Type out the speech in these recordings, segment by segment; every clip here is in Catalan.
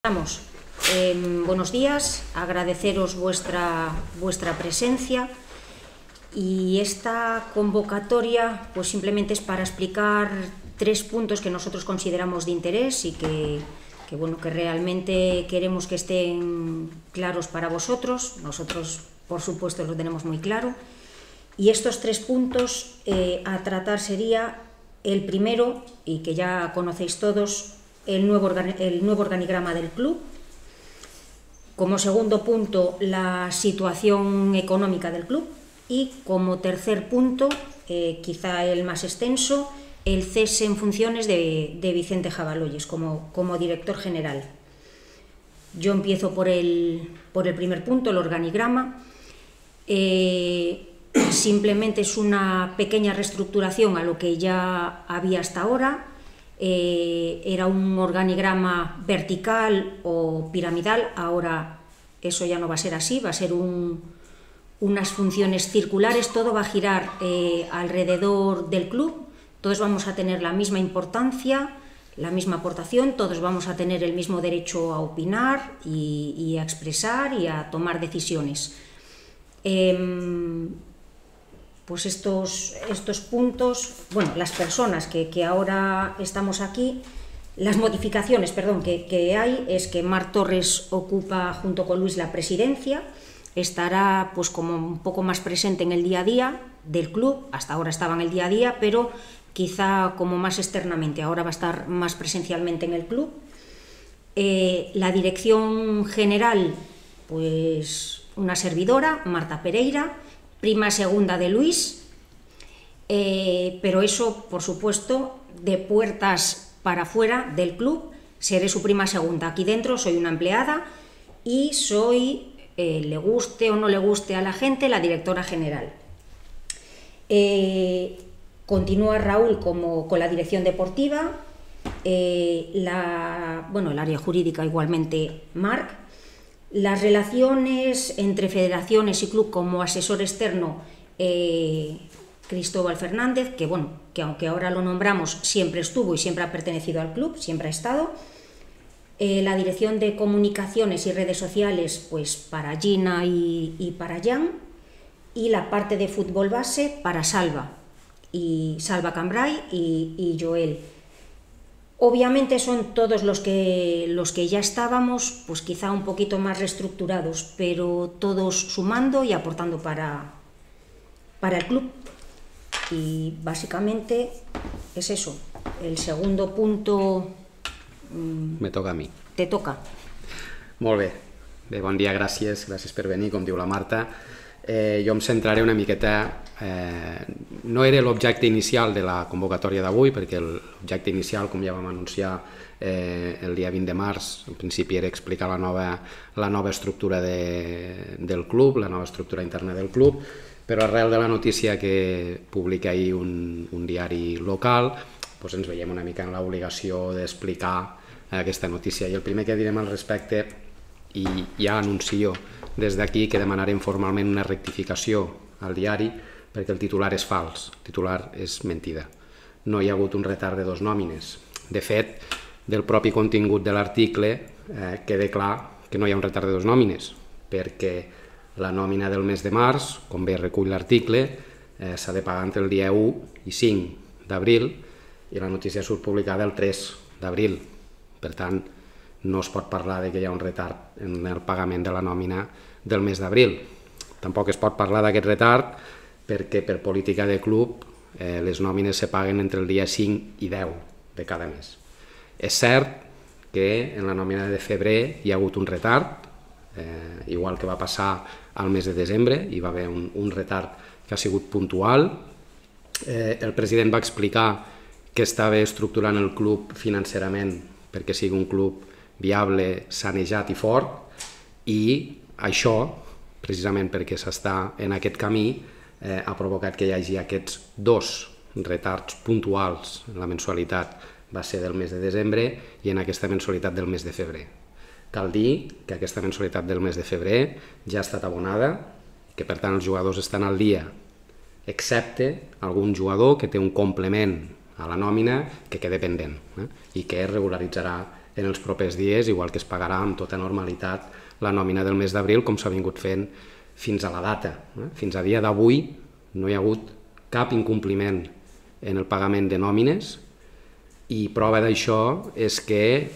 Buenos días, agradeceros vuestra presencia y esta convocatoria pues simplemente es para explicar 3 puntos que nosotros consideramos de interés y que realmente queremos que estén claros para vosotros. Nosotros, por supuesto, lo tenemos muy claro. Y estos 3 puntos a tratar sería el primero, y que ya conocéis todos, el nuevo organigrama del club. Como segundo punto, la situación económica del club. Y como tercer punto, quizá el más extenso, el cese en funciones de Vicente Jabaloyes como director general. Yo empiezo por el primer punto, el organigrama. Simplemente es una pequeña reestructuración a lo que ya había hasta ahora. Era un organigrama vertical o piramidal, ahora eso ya no va a ser así, va a ser unas funciones circulares, todo va a girar alrededor del club, todos vamos a tener la misma importancia, la misma aportación, todos vamos a tener el mismo derecho a opinar y a expresar y a tomar decisiones. Pues estos puntos, bueno, las personas que ahora estamos aquí, las modificaciones, perdón, que hay es que Marc Torres ocupa junto con Luis la presidencia, estará pues como un poco más presente en el día a día del club, hasta ahora estaba en el día a día, pero quizá como más externamente, ahora va a estar más presencialmente en el club. La dirección general, pues una servidora, Marta Pereira, prima segunda de Luis, pero eso, por supuesto, de puertas para afuera del club, seré su prima segunda. Aquí dentro soy una empleada y soy, le guste o no le guste a la gente, la directora general. Continúa Raúl con la dirección deportiva, el área jurídica igualmente Marc. Las relaciones entre federaciones y club como asesor externo, Cristóbal Fernández, que aunque ahora lo nombramos, siempre estuvo y siempre ha pertenecido al club, siempre ha estado. La dirección de comunicaciones y redes sociales, pues para Gina y para Jan. Y la parte de fútbol base para Salva Cambrai y Joel. Obviamente son todos los que ya estábamos, pues quizá un poquito más reestructurados, pero todos sumando y aportando para el club. Y básicamente es eso. El segundo punto... Me toca a mi. Te toca. Molt bé. Bé, bon dia, gràcies per venir, com diu la Marta. Jo em centraré una miqueta... No era l'objecte inicial de la convocatòria d'avui, perquè l'objecte inicial, com ja vam anunciar el dia 20 de març, en principi era explicar la nova estructura del club, la nova estructura interna del club, però arrel de la notícia que publica ahir un diari local, doncs ens veiem una mica en l'obligació d'explicar aquesta notícia. I el primer que direm al respecte, i ja anuncio des d'aquí que demanarem formalment una rectificació al diari, perquè el titular és fals, el titular és mentida. No hi ha hagut un retard de 2 nòmines. De fet, del propi contingut de l'article queda clar que no hi ha un retard de 2 nòmines, perquè la nòmina del mes de març, com bé recull l'article, s'ha de pagar entre el dia 1 i 5 d'abril i la notícia surt publicada el 3 d'abril. Per tant, no es pot parlar que hi ha un retard en el pagament de la nòmina del mes d'abril. Tampoc es pot parlar d'aquest retard perquè per política de club les nòmines se paguen entre el dia 5 i 10 de cada mes. És cert que en la nòmina de febrer hi ha hagut un retard, igual que va passar al mes de desembre, hi va haver un retard que ha sigut puntual. El president va explicar que estava estructurant el club financerament perquè sigui un club viable, sanejat i fort, i això, precisament perquè s'està en aquest camí, ha provocat que hi hagi aquests 2 retards puntuals en la mensualitat, va ser del mes de desembre i en aquesta mensualitat del mes de febrer. Cal dir que aquesta mensualitat del mes de febrer ja ha estat abonada, que per tant els jugadors estan al dia, excepte algun jugador que té un complement a la nòmina que queda pendent i que es regularitzarà en els propers dies, igual que es pagarà amb tota normalitat la nòmina del mes d'abril, com s'ha vingut fent fins a la data. Fins a dia d'avui no hi ha hagut cap incompliment en el pagament de nòmines i prova d'això és que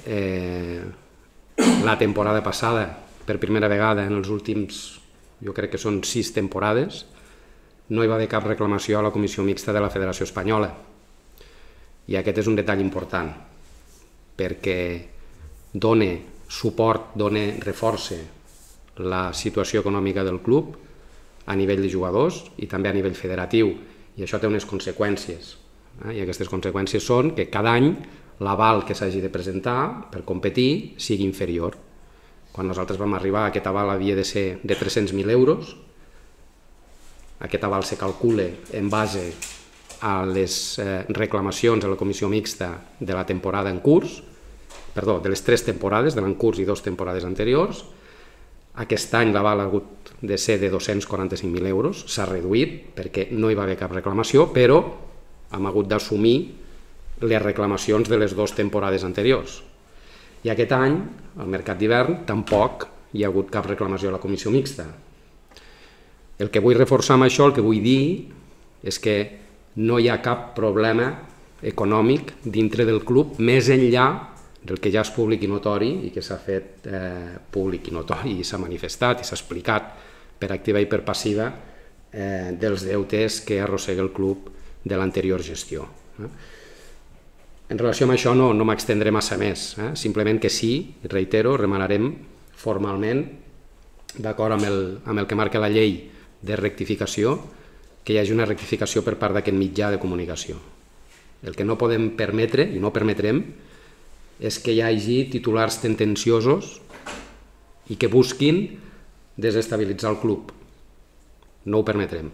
la temporada passada, per primera vegada en els últims, jo crec que són 6 temporades, no hi va haver cap reclamació a la Comissió Mixta de la Federació Espanyola. I aquest és un detall important, perquè dona suport, reforça la situació econòmica del club a nivell de jugadors i també a nivell federatiu, i això té unes conseqüències. I aquestes conseqüències són que cada any l'aval que s'hagi de presentar per competir sigui inferior. Quan nosaltres vam arribar, aquest aval havia de ser de 300.000 euros. Aquest aval se calcula en base a les reclamacions a la comissió mixta de la temporada en curs, perdó, de les 3 temporades, de l'en curs i 2 temporades anteriors. Aquest any l'aval ha hagut de ser de 245.000 euros, s'ha reduït perquè no hi va haver cap reclamació, però hem hagut d'assumir les reclamacions de les 2 temporades anteriors. I aquest any, al mercat d'hivern, tampoc hi ha hagut cap reclamació a la comissió mixta. El que vull reforçar amb això, el que vull dir, és que no hi ha cap problema econòmic dintre del club, més enllà del que ja és públic i notori i que s'ha fet públic i notori i s'ha manifestat i s'ha explicat per activa i per passiva dels deutes que arrossega el club de l'anterior gestió. En relació amb això no m'extendré massa més, simplement que sí, reitero, remararem formalment, d'acord amb el que marca la llei de rectificació, que hi hagi una rectificació per part d'aquest mitjà de comunicació. El que no podem permetre i no permetrem és que hi hagi titulars tendenciosos i que busquin desestabilitzar el club. No ho permetrem.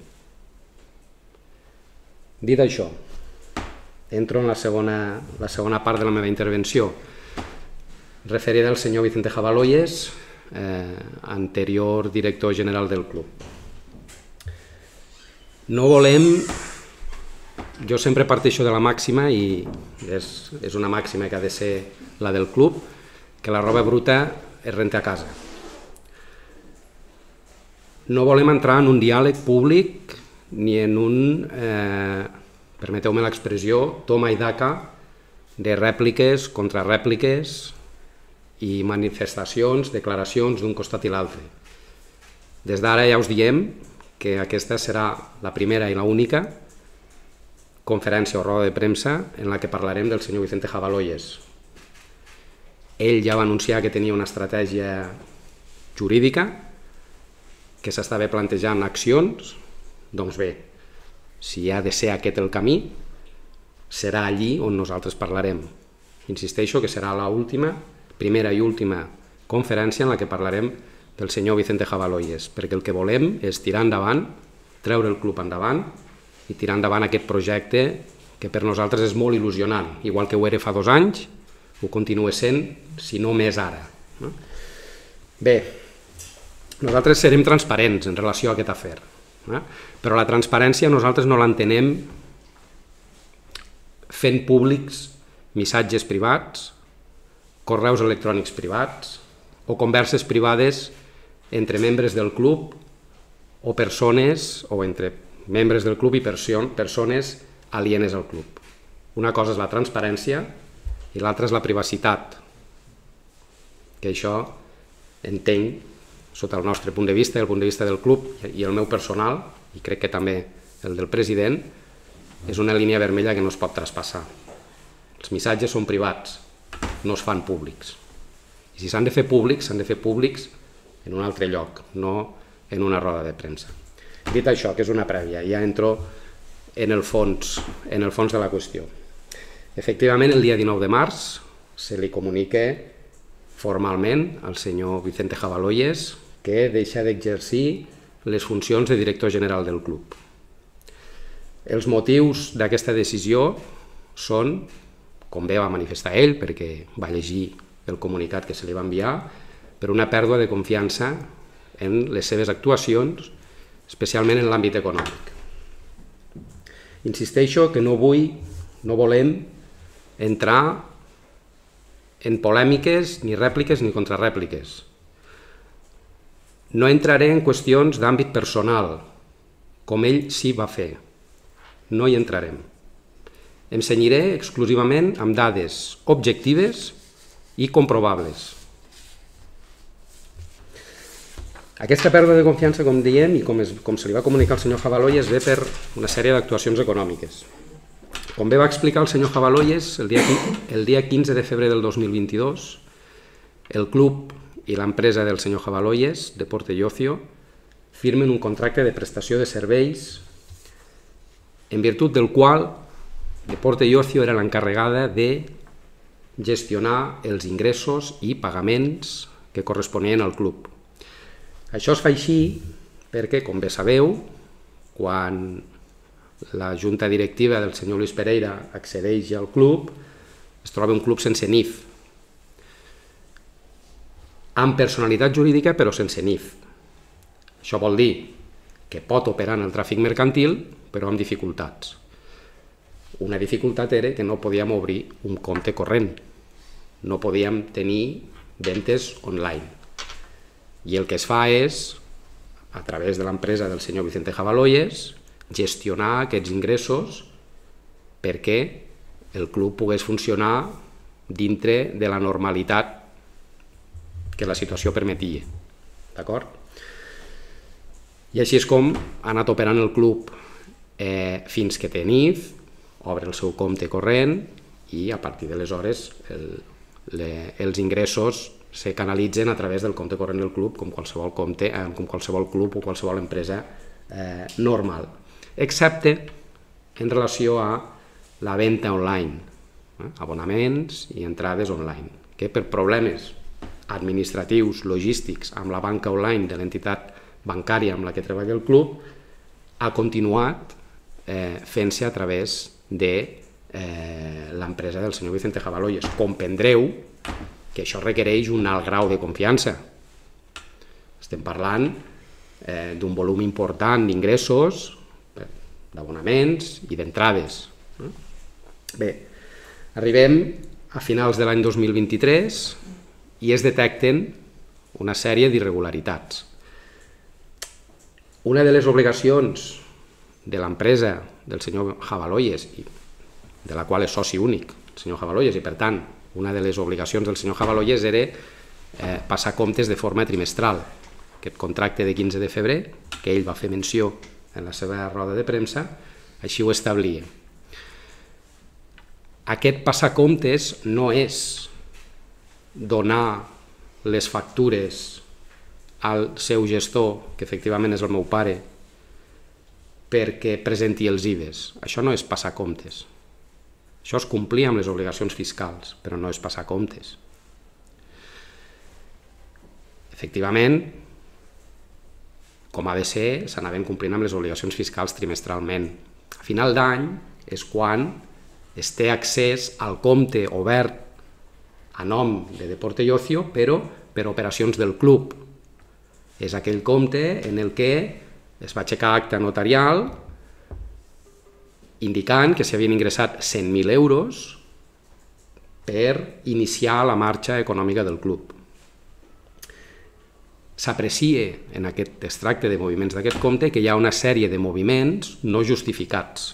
Dit això, entro en la segona part de la meva intervenció, referida al senyor Vicente Jabaloyes, anterior director general del club. No volem, jo sempre parteixo de la màxima, i és una màxima que ha de ser la del club, que la roba bruta es renta a casa. No volem entrar en un diàleg públic ni en un, permeteu-me l'expressió, toma i daca de rèpliques, contrarèpliques i manifestacions, declaracions d'un costat i l'altre. Des d'ara ja us diem que aquesta serà la primera i l'única conferència o roda de premsa en la que parlarem del senyor Vicente Jabaloyes. Ell ja va anunciar que tenia una estratègia jurídica, que s'estava plantejant accions. Doncs bé, si ha de ser aquest el camí, serà allí on nosaltres parlarem. Insisteixo que serà l'última, primera i última conferència en la que parlarem del senyor Vicente Jabaloyes, perquè el que volem és tirar endavant, treure el club endavant i tirar endavant aquest projecte que per nosaltres és molt il·lusionant, igual que ho era fa 2 anys, ho continua sent, si no més ara. Bé, nosaltres serem transparents en relació a aquest afer, però la transparència nosaltres no l'entenem fent públics missatges privats, correus electrònics privats o converses privades entre membres del club o persones, o entre membres del club i persones alienes al club. Una cosa és la transparència i l'altra és la privacitat, que això entenc, sota el nostre punt de vista, el punt de vista del club i el meu personal, i crec que també el del president, és una línia vermella que no es pot traspassar. Els missatges són privats, no es fan públics. I si s'han de fer públics, s'han de fer públics en un altre lloc, no en una roda de premsa. Dit això, que és una prèvia, ja entro en el fons de la qüestió. Efectivament, el dia 19 de març se li comunica formalment al senyor Vicente Jabaloyes que deixa d'exercir les funcions de director general del club. Els motius d'aquesta decisió són, com bé va manifestar ell, perquè va llegir el comunicat que se li va enviar, per una pèrdua de confiança en les seves actuacions, especialment en l'àmbit econòmic. Insisteixo que no volem entrar en polèmiques, ni rèpliques ni contrarèpliques. No entraré en qüestions d'àmbit personal, com ell sí va fer. No hi entrarem. Em cenyiré exclusivament amb dades objectives i comprovables. Aquesta pèrdua de confiança, com diem, i com se li va comunicar al senyor Jabaloyes, ve per una sèrie d'actuacions econòmiques. Com bé va explicar el senyor Jabaloyes, el dia 15 de febrer del 2022, el club i l'empresa del senyor Jabaloyes, Deporte y Ocio, firmen un contracte de prestació de serveis en virtut del qual Deporte y Ocio era l'encarregada de gestionar els ingressos i pagaments que corresponien al club. Això es fa així perquè, com bé sabeu, quan la junta directiva del senyor Luis Pereira accedeix al club, es troba un club sense NIF, amb personalitat jurídica però sense NIF. Això vol dir que pot operar en el tràfic mercantil però amb dificultats. Una dificultat era que no podíem obrir un compte corrent, no podíem tenir ventes online. I el que es fa és, a través de l'empresa del senyor Vicente Jabaloyes, gestionar aquests ingressos perquè el club pogués funcionar dintre de la normalitat que la situació permetia. D'acord? I així és com ha anat operant el club fins que té NIF, obre el seu compte corrent i a partir d'aleshores els ingressos se canalitzen a través del compte corrent del club com qualsevol club o qualsevol empresa normal, excepte en relació a la venda online, abonaments i entrades online, que per problemes administratius, logístics, amb la banca online de l'entitat bancària amb la que treballa el club, ha continuat fent-se a través de l'empresa del senyor Vicente Jabaloyes. Comprendreu que això requereix un alt grau de confiança. Estem parlant d'un volum important d'ingressos, d'abonaments i d'entrades. Bé, arribem a finals de l'any 2023 i es detecten una sèrie d'irregularitats. Una de les obligacions de l'empresa del senyor Jabaloyes, de la qual és soci únic el senyor Jabaloyes, i per tant una de les obligacions del senyor Jabaloyes era passar comptes de forma trimestral. Aquest contracte de 15 de febrer, que ell va fer menció en la seva roda de premsa, així ho establia. Aquest passar comptes no és donar les factures al seu gestor, que efectivament és el meu pare, perquè presenti els IVEs. Això no és passar comptes. Això és complir amb les obligacions fiscals, però no és passar comptes. Efectivament, com ha de ser, s'anaven complint amb les obligacions fiscals trimestralment. A final d'any és quan es té accés al compte obert a nom de Deporte y Ocio, però per operacions del club. És aquell compte en el que es va aixecar acta notarial indicant que s'havien ingressat 100.000 euros per iniciar la marxa econòmica del club. S'aprecia en aquest extracte de moviments d'aquest compte que hi ha una sèrie de moviments no justificats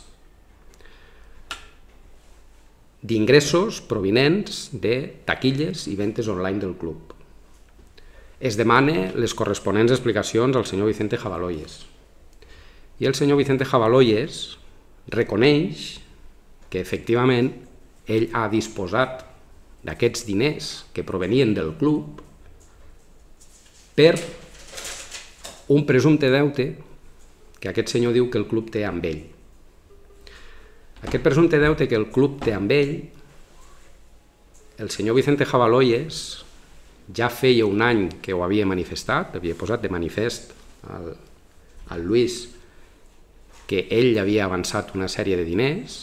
d'ingressos provinents de taquilles i ventes online del club. Es demana les corresponents explicacions al senyor Vicente Jabaloyes. I el senyor Vicente Jabaloyes reconeix que efectivament ell ha disposat d'aquests diners que provenien del club per un presumpte deute que aquest senyor diu que el club té amb ell. Aquest presumpte deute que el club té amb ell, el senyor Vicente Jabaloyes ja feia un any que ho havia manifestat, havia posat de manifest al Luis que ell havia avançat una sèrie de diners,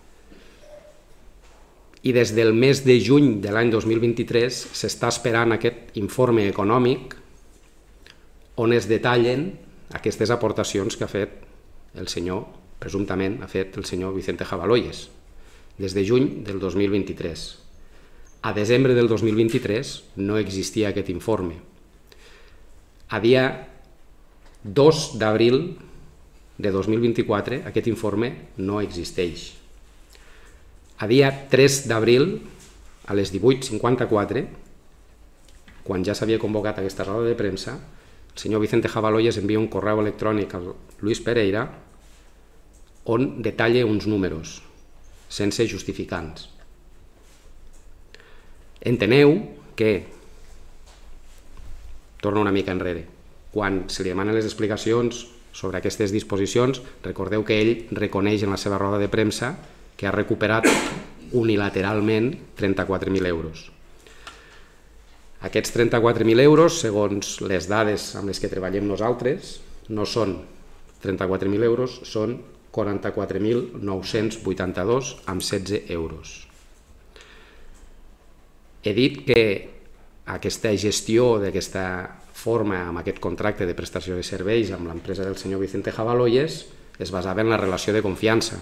i des del mes de juny de l'any 2023 s'està esperant aquest informe econòmic on es detallen aquestes aportacions que ha fet el senyor, presumptament ha fet el senyor Vicente Jabaloyes, des de juny del 2023. A desembre del 2023 no existia aquest informe. A dia 2 d'abril de 2024 aquest informe no existeix. A dia 3 d'abril, a les 18:54, quan ja s'havia convocat aquesta roda de premsa, el senyor Vicente Jabaloyes envia un correu electrònic al Luis Pereira on detalla uns números, sense justificants. Enteneu que, torno una mica enrere, quan se li demanen les explicacions sobre aquestes disposicions, recordeu que ell reconeix en la seva roda de premsa que ha recuperat unilateralment 34.000 euros. Aquests 34.000 euros, segons les dades amb les que treballem nosaltres, no són 34.000 euros, són 44.982 amb 16 euros. He dit que aquesta gestió d'aquesta forma, amb aquest contracte de prestació de serveis amb l'empresa del senyor Vicente Jabaloyes, es basava en la relació de confiança.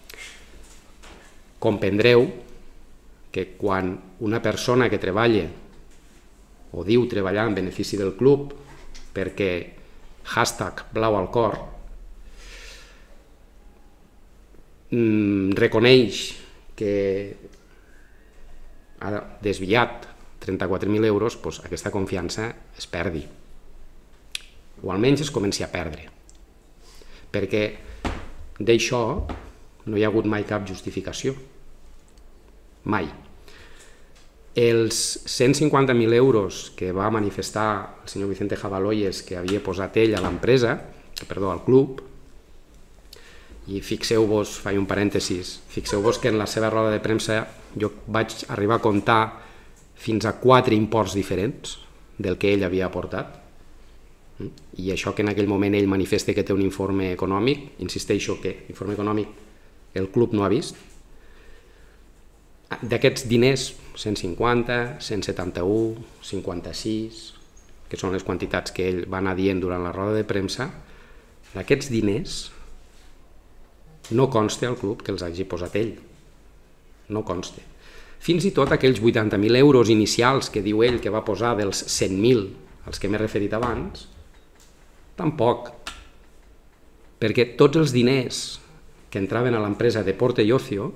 Comprendreu que quan una persona que treballa o diu treballar en benefici del club perquè #blau al cor reconeix que ha desviat 34.000 euros, doncs aquesta confiança es perdi, o almenys es comenci a perdre, perquè d'això no hi ha hagut mai cap justificació, mai. Els 150.000 euros que va manifestar el senyor Vicente Jabaloyes que havia posat ell a l'empresa, perdó, al club, i fixeu-vos, faig un parèntesis, fixeu-vos que en la seva roda de premsa jo vaig arribar a comptar fins a 4 imports diferents del que ell havia aportat, i això que en aquell moment ell manifesta que té un informe econòmic, insisteixo que l'informe econòmic el club no ha vist. D'aquests diners, 150, 171, 56, que són les quantitats que ell va anar dient durant la roda de premsa, d'aquests diners no consta al club que els hagi posat ell, no consta. Fins i tot aquells 80.000 euros inicials que diu ell que va posar dels 100.000 als que m'he referit abans, tampoc, perquè tots els diners que entraven a l'empresa Deporte y Ocio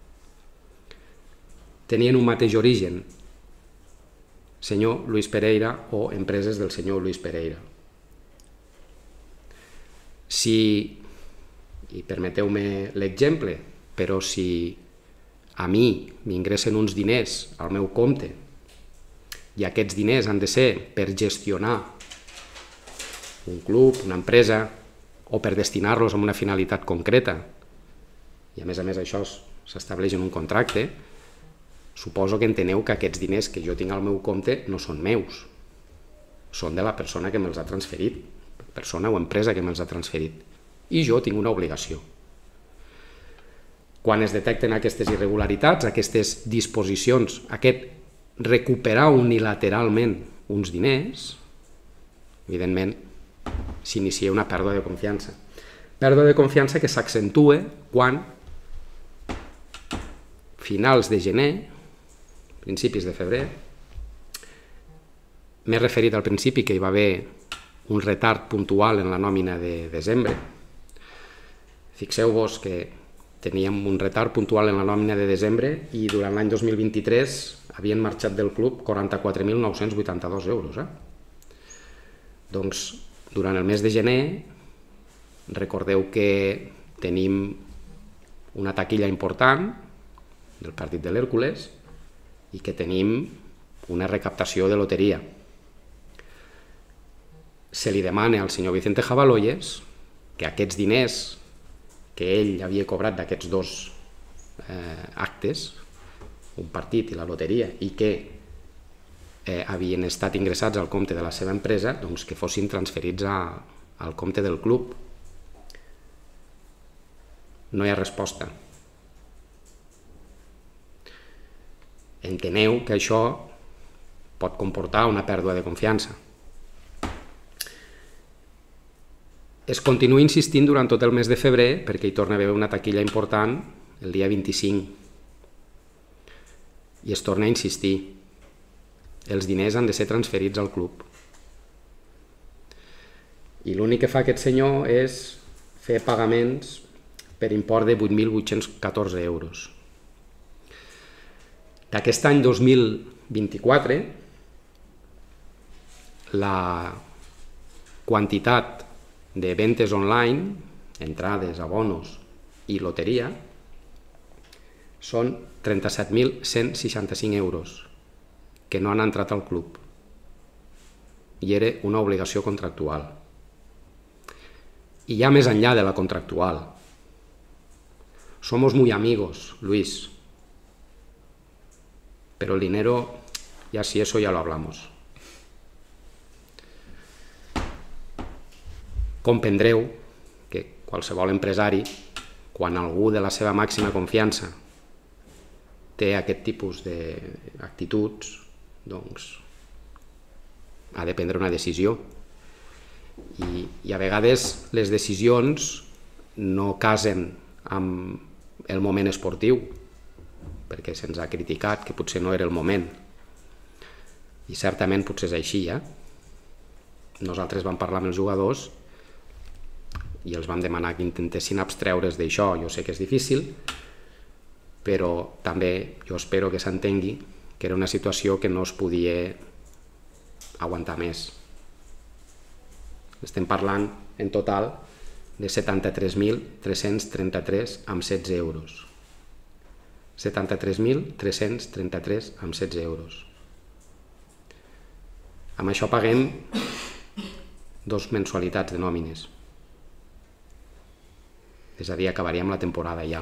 tenien un mateix origen, senyor Luis Pereira o empreses del senyor Luis Pereira. Si, i permeteu-me l'exemple, però si a mi m'ingressen uns diners al meu compte i aquests diners han de ser per gestionar un club, una empresa, o per destinar-los a una finalitat concreta, i a més això s'estableix en un contracte, suposo que enteneu que aquests diners que jo tinc al meu compte no són meus, són de la persona que me'ls ha transferit, persona o empresa que me'ls ha transferit, i jo tinc una obligació. Quan es detecten aquestes irregularitats, aquestes disposicions, aquest recuperar unilateralment uns diners, evidentment s'inicia una pèrdua de confiança. Pèrdua de confiança que s'accentua quan finals de gener, principis de febrer, m'he referit al principi que hi va haver un retard puntual en la nòmina de desembre. Fixeu-vos que teníem un retard puntual en la nòmina de desembre i durant l'any 2023 havien marxat del club 44.982 euros. Doncs durant el mes de gener recordeu que tenim una taquilla important del partit de l'Hèrcules i que tenim una recaptació de loteria. Se li demana al senyor Vicente Jabaloyes que aquests diners que ell havia cobrat d'aquests dos actes, un partit i la loteria, i que havien estat ingressats al compte de la seva empresa, doncs que fossin transferits al compte del club. No hi ha resposta. Enteneu que això pot comportar una pèrdua de confiança. Es continua insistint durant tot el mes de febrer perquè hi torna a haver una taquilla important el dia 25. I es torna a insistir. Els diners han de ser transferits al club. I l'únic que fa aquest senyor és fer pagaments per import de 8.814 euros. D'aquest any 2024, la quantitat de ventes online, entrades, abonos i loteria, són 37.165 euros que no han entrat al club i era una obligació contractual. Y ya més enllà de la contractual. Somos muy amigos, Luis. Pero el dinero, ya si eso ya lo hablamos. Comprendreu que qualsevol empresari, quan algú de la seva màxima confiança té aquest tipus d'actituds, doncs ha de prendre una decisió. I a vegades les decisions no casen amb el moment esportiu, perquè se'ns ha criticat que potser no era el moment. I certament potser és així, Nosaltres vam parlar amb els jugadors i els vam demanar que intentessin abstreure's d'això. Jo sé que és difícil, però també jo espero que s'entengui que era una situació que no es podia aguantar més. Estem parlant en total de 73.333 amb 16 euros. 73.333 amb 16 euros. Amb això paguem 2 mensualitats de nòmines. És a dir, acabaríem la temporada ja.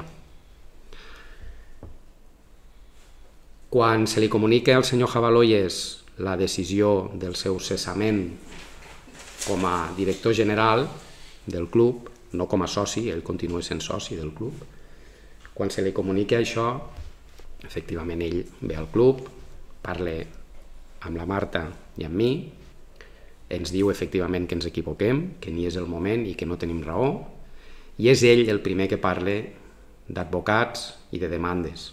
Quan se li comunica al senyor Jabaloyes la decisió del seu cessament com a director general del club, no com a soci, ell continua sent soci del club, quan se li comunica això, efectivament ell ve al club, parla amb la Marta i amb mi, ens diu efectivament que ens equivoquem, que ni és el moment i que no tenim raó, i és ell el primer que parla d'advocats i de demandes.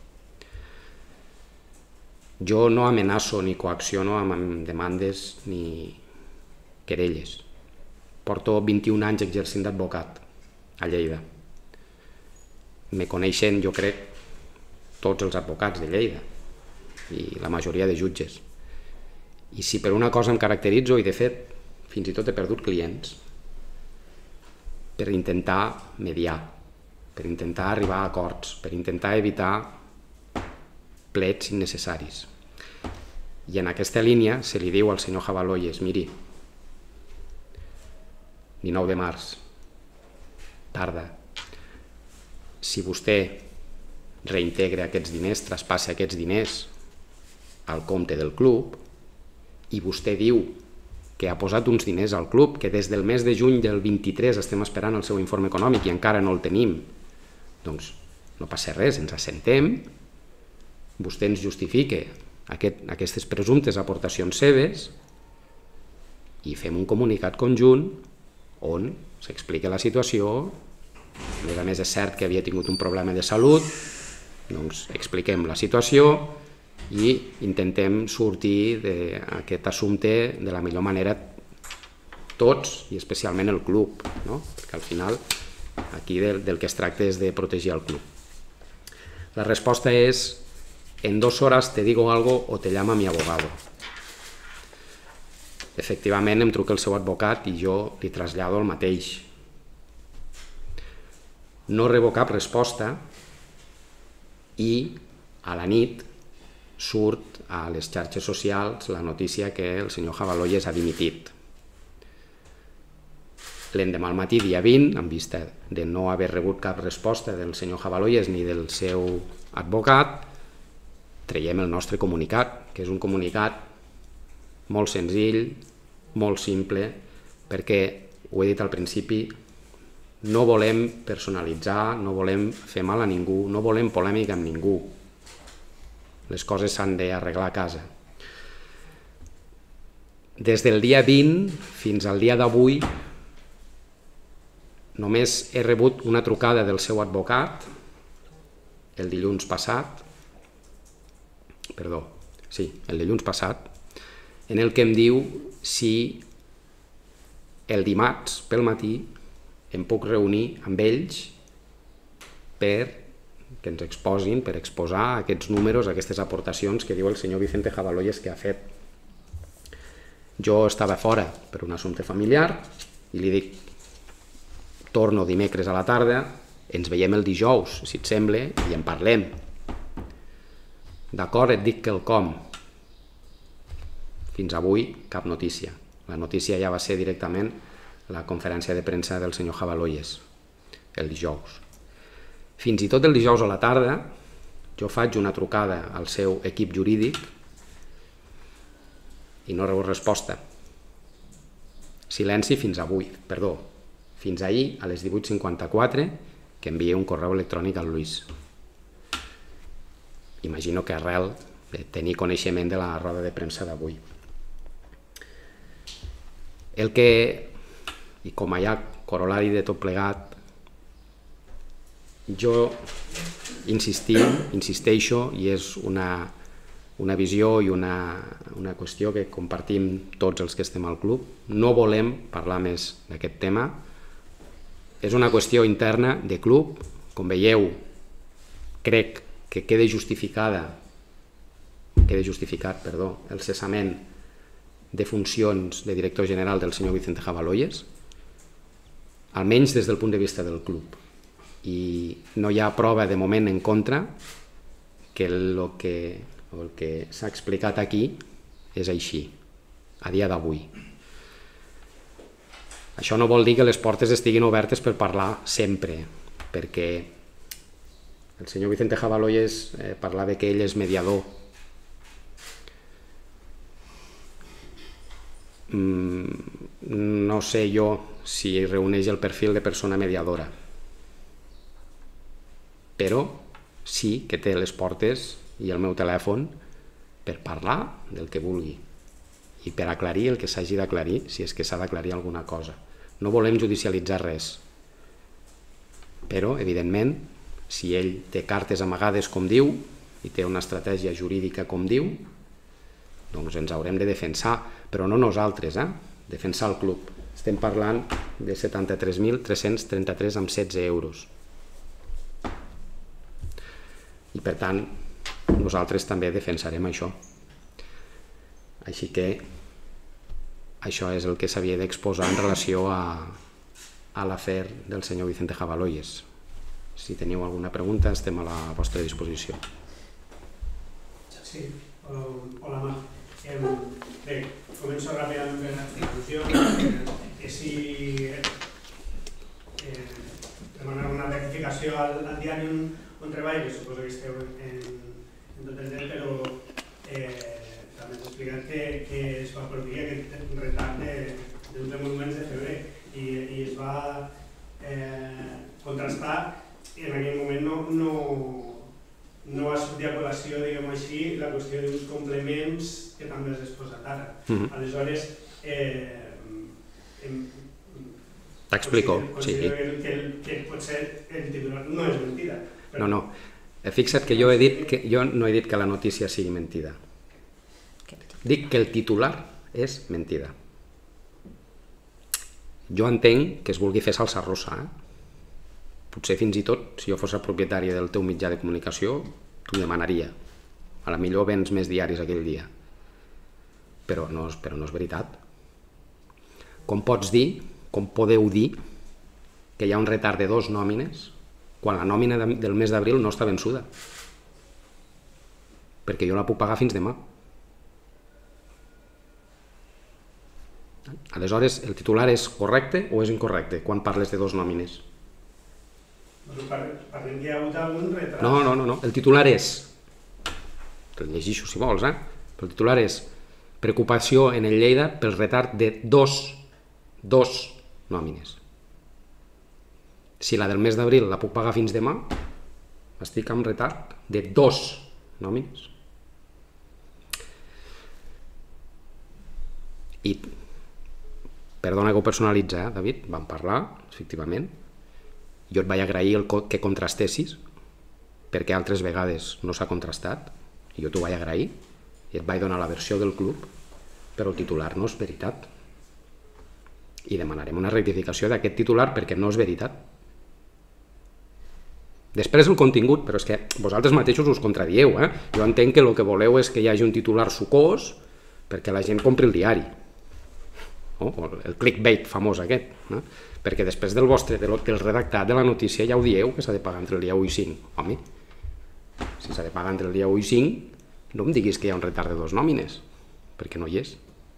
Jo no amenaço ni coacciono amb demandes ni querelles. Porto 21 anys exercint d'advocat a Lleida. Me coneixen, jo crec, tots els advocats de Lleida i la majoria de jutges. I si per una cosa em caracteritzo, i de fet fins i tot he perdut clients, per intentar mediar, per intentar arribar a acords, per intentar evitar plets innecessaris. I en aquesta línia se li diu al senyor Jabaloyes, miri, 19 de març, tarda, si vostè reintegra aquests diners, traspassa aquests diners al compte del club i vostè diu que ha posat uns diners al club, que des del mes de juny del 23 estem esperant el seu informe econòmic i encara no el tenim, doncs no passa res, ens assentem, vostè ens justifica aquestes presumptes aportacions seves i fem un comunicat conjunt on s'explica la situació. A més és cert que havia tingut un problema de salut, doncs expliquem la situació i intentem sortir d'aquest assumpte de la millor manera tots, i especialment el club, perquè al final aquí del que es tracta és de protegir el club. La resposta és: en 2 horas te digo algo o te llama mi abogado. Efectivament em truca el seu advocat i jo li trasllado el mateix. No rebo cap resposta i a la nit surt a les xarxes socials la notícia que el senyor Jabaloyes ha dimitit. L'endemà al matí, dia 20, en vista de no haver rebut cap resposta del senyor Jabaloyes ni del seu advocat, traiem el nostre comunicat, que és un comunicat molt senzill, molt simple, perquè, ho he dit al principi, no volem personalitzar, no volem fer mal a ningú, no volem polèmica amb ningú. Les coses s'han d'arreglar a casa. Des del dia 20 fins al dia d'avui només he rebut una trucada del seu advocat el dilluns passat perdó, sí, el dilluns passat, en el que em diu si el dimarts pel matí em puc reunir amb ells per que ens exposin, per exposar aquests números, aquestes aportacions que diu el senyor Vicente Jabaloyes que ha fet. Jo estava fora per un assumpte familiar i li dic, torno dimecres a la tarda, ens veiem el dijous, si et sembla, i en parlem. D'acord, et dic quelcom. Fins avui, cap notícia. La notícia ja va ser directament la conferència de premsa del senyor Jabaloyes, el dijous. Fins i tot el dijous a la tarda, jo faig una trucada al seu equip jurídic i no rebo resposta. Silenci fins avui, perdó, fins ahir a les 18:54 que envié un correu electrònic al Luis. Imagino que arrel de tenir coneixement de la roda de premsa d'avui. El que, i com a corolari de tot plegat, jo insisteixo, i és una visió i una qüestió que compartim tots els que estem al club, no volem parlar més d'aquest tema. És una qüestió interna de club, com veieu, crec que queda justificat el cessament de funcions de director general del senyor Vicente Jabaloyes, almenys des del punt de vista del club. I no hi ha prova de moment en contra que el que s'ha explicat aquí és així, a dia d'avui. Això no vol dir que les portes estiguin obertes per parlar sempre, perquè el senyor Vicente Jabaloyes parlava que ell és mediador. No sé jo si reuneix el perfil de persona mediadora, però sí que té les portes i el meu telèfon per parlar del que vulgui i per aclarir el que s'hagi d'aclarir, si és que s'ha d'aclarir alguna cosa. No volem judicialitzar res, però, evidentment, si ell té cartes amagades, com diu, i té una estratègia jurídica, com diu, doncs ens haurem de defensar, però no nosaltres, defensar el club. Estem parlant de 73.333,16 euros. I, per tant, nosaltres també defensarem això. Així que això és el que s'havia d'exposar en relació a l'afer del senyor Vicente Jabaloyes. Si teniu alguna pregunta, estem a la vostra disposició. Sí, hola Marc. Bé, començo ràpidament per la institució. Si demanar una rectificació al diari on treball, que suposo que esteu en tot el dret, però també ens ha explicat que es va produir aquest retard d'uns emoluments de febrer i es va contrastar i en aquell moment no va sortir a col·lació, diguem-ho així, la qüestió d'uns complements que també has exposat ara. Aleshores, t'explico. Considero que potser el titular no és mentida. No. Fixa't que jo no he dit que la notícia sigui mentida. Dic que el titular és mentida. Jo entenc que es vulgui fer salsa rossa. Potser fins i tot, si jo fos el propietari del teu mitjà de comunicació, t'ho demanaria. A la millor vens més diaris aquell dia. Però no és veritat. Com pots dir, com podeu dir, que hi ha un retard de 2 nòmines quan la nòmina del mes d'abril no està vençuda? Perquè jo la puc pagar fins demà. Aleshores, el titular és correcte o és incorrecte quan parles de 2 nòmines? Parlem que hi ha hagut algun retard. No. El titular és, el llegeixo si vols, però el titular és preocupació en el Lleida pel retard de 2 nòmines. Si la del mes d'abril la puc pagar fins demà, estic amb retard de 2 nòmines. I, perdona que ho personalitza, David, vam parlar, efectivament. Jo et vaig agrair que contrastessis, perquè altres vegades no s'ha contrastat, I jo t'ho vaig agrair i et vaig donar la versió del club, però el titular no és veritat. I demanarem una rectificació d'aquest titular perquè no és veritat. Després el contingut, però és que vosaltres mateixos us contradieu. Jo entenc que el que voleu és que hi hagi un titular sucós perquè la gent compri el diari. O el clickbait famós aquest. Perquè després del redactat de la notícia ja ho dieu que s'ha de pagar entre el dia 1 i 5. Home, si s'ha de pagar entre el dia 1 i 5, no em diguis que hi ha un retard de 2 nòmines, perquè no hi és.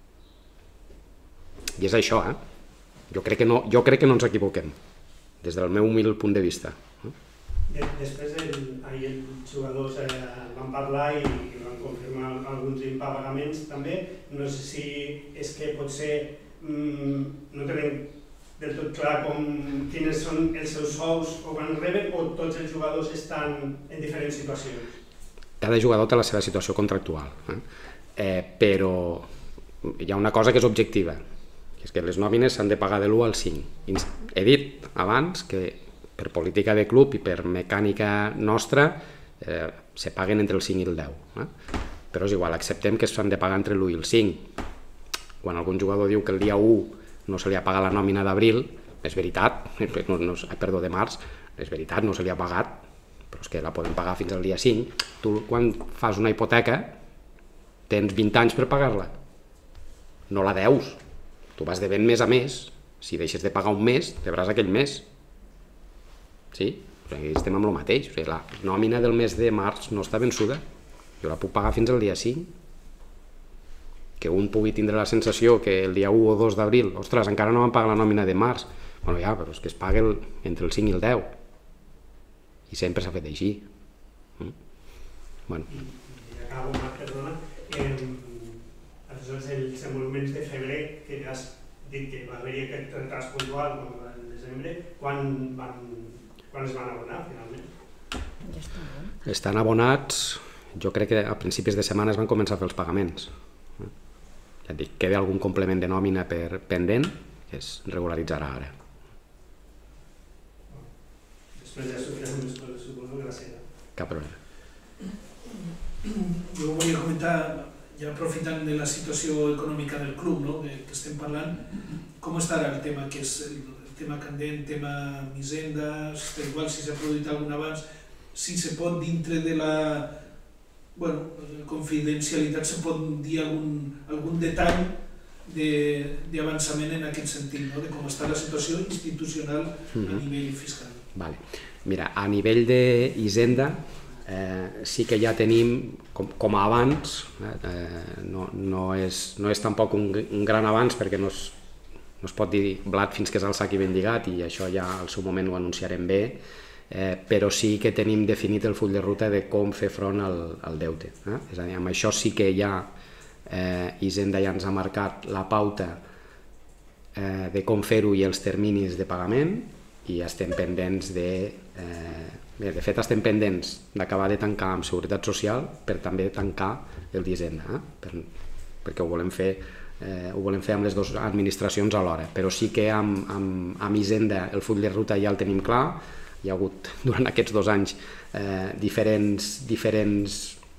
I és això, Jo crec que no ens equivoquem, des del meu humil punt de vista. Després, ahir els jugadors van parlar i van confirmar alguns impagaments també. No sé si és que potser no tenen del tot clar quines són els seus sous o quan reben, o tots els jugadors estan en diferents situacions. Cada jugador té la seva situació contractual, però hi ha una cosa que és objectiva, que és que les nòmines s'han de pagar de l'1 al 5. He dit abans que per política de club i per mecànica nostra se paguen entre el 5 i el 10. Però és igual, acceptem que s'han de pagar entre l'1 i el 5. Quan algun jugador diu que el dia 1 no se li ha pagat la nòmina d'abril, és veritat, perdó, de març, és veritat, no se li ha pagat, però és que la podem pagar fins al dia 5. Tu, quan fas una hipoteca, tens 20 anys per pagar-la. No la deus. Tu vas devent mes a mes. Si deixes de pagar un mes, rebràs aquell mes. Sí? Estem amb el mateix. La nòmina del mes de març no està vençuda. Jo la puc pagar fins al dia 5. Que un pugui tindre la sensació que el dia 1 o 2 d'abril, ostres, encara no van pagar la nòmina de març. Bueno, ja, però és que es paga entre el 5 i el 10. I sempre s'ha fet així. Bueno. I acabo, Marc, perdona. Aleshores, els emoluments de febrer, que ja has dit que va haver-hi aquest retras puntual en desembre, quan es van abonar, finalment? Estan abonats, jo crec que a principis de setmana es van començar a fer els pagaments. Ja et dic, queda algun complement de nòmina pendent, que es regularitzarà ara. Després ja sortirem més coses, suposo, gràcies. Cap problema. Jo volia comentar, ja aprofitant de la situació econòmica del club, que estem parlant, com estarà el tema, que és el tema candent, tema Hisenda, igual si s'ha produït algun abans, si se pot dintre de la confidencialitat, se pot dir algun detall d'avançament en aquest sentit, de com està la situació institucional a nivell fiscal. Mira, a nivell d'Hisenda, sí que ja tenim, com abans, no és tampoc un gran avanç perquè no es pot dir blat fins que és al sac i ben lligat, i això ja al seu moment ho anunciarem bé, però sí que tenim definit el full de ruta de com fer front al deute. És a dir, amb això sí que ja Hisenda ja ens ha marcat la pauta de com fer-ho i els terminis de pagament, i estem pendents de fet estem pendents d'acabar de tancar amb Seguretat Social per també tancar el d'Hisenda, perquè ho volem fer amb les dues administracions alhora, però sí que amb Hisenda el full de ruta ja el tenim clar. Hi ha hagut durant aquests 2 anys diferents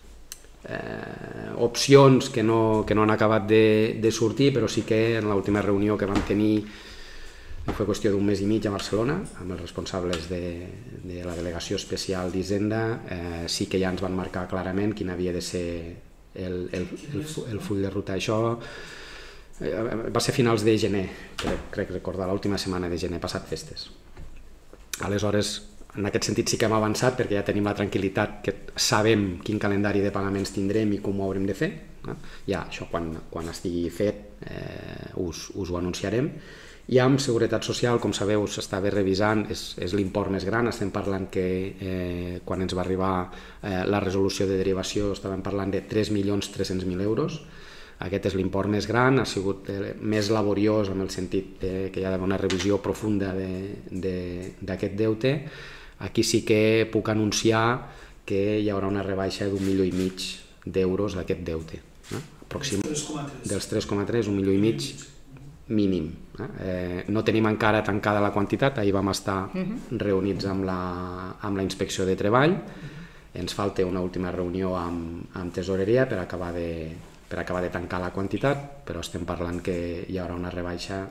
opcions que no han acabat de sortir, però sí que en l'última reunió que vam tenir, fue qüestió d'un mes i mig a Barcelona, amb els responsables de la delegació especial d'Hisenda, sí que ja ens van marcar clarament quin havia de ser el full de ruta. Això va ser finals de gener, crec recordar, l'última setmana de gener, passat festes. Aleshores, en aquest sentit sí que hem avançat perquè ja tenim la tranquil·litat que sabem quin calendari de pagaments tindrem i com ho haurem de fer. Ja, això quan estigui fet us ho anunciarem. I amb Seguretat Social, com sabeu, s'estava revisant, és l'import més gran. Estem parlant que quan ens va arribar la resolució de derivació estàvem parlant de 3.300.000 euros. Aquest és l'import més gran, ha sigut més laboriós en el sentit que hi ha d'haver una revisió profunda d'aquest deute. Aquí sí que puc anunciar que hi haurà una rebaixa d'1,5 milió d'euros d'aquest deute. Dels 3,3, 1,5 milió mínim. No tenim encara tancada la quantitat, ahir vam estar reunits amb la Inspecció de Treball, Ens falta una última reunió amb tesoreria per acabar de tancar la quantitat, però estem parlant que hi haurà una rebaixa